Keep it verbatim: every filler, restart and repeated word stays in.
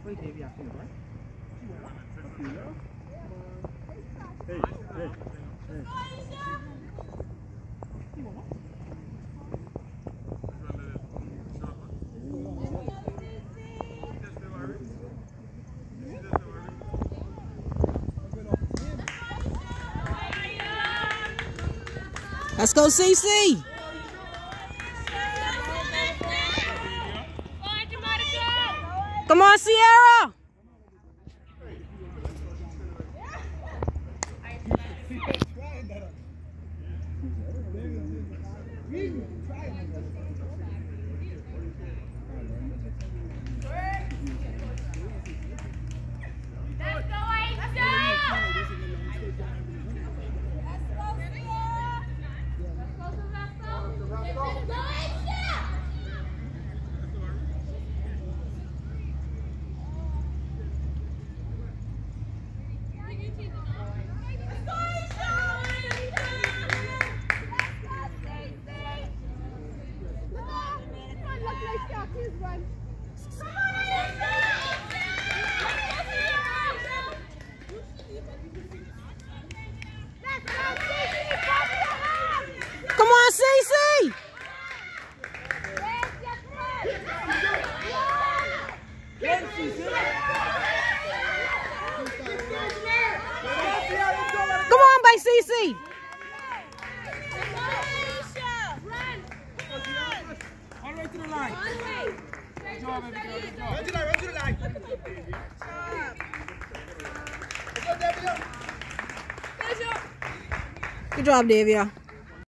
Wait, Davey, I feel right. Hey, hey, hey. Let's go, C C. Come on, Sierra. Come on, C C. Come on, by C C. All the way to the line. Good job, baby girl. Good job. Run to the line, run to the line. Good job, Davia.